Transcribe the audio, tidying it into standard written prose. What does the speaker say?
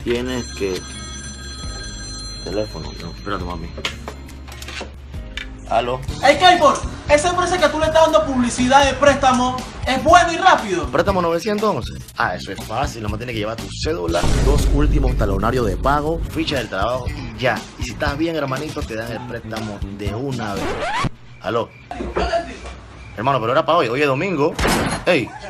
tienes que... Teléfono, no, espérate, mami. ¿Aló? Hey, Keyboard, esa empresa que tú le estás dando publicidad de préstamo es bueno y rápido. Préstamo 911. Ah, eso es fácil, nomás tienes que llevar tu cédula, 2 últimos talonarios de pago, ficha del trabajo y ya. Y si estás bien, hermanito, te dan el préstamo de una vez. ¿Aló? Hermano, pero era para hoy es domingo. Ey,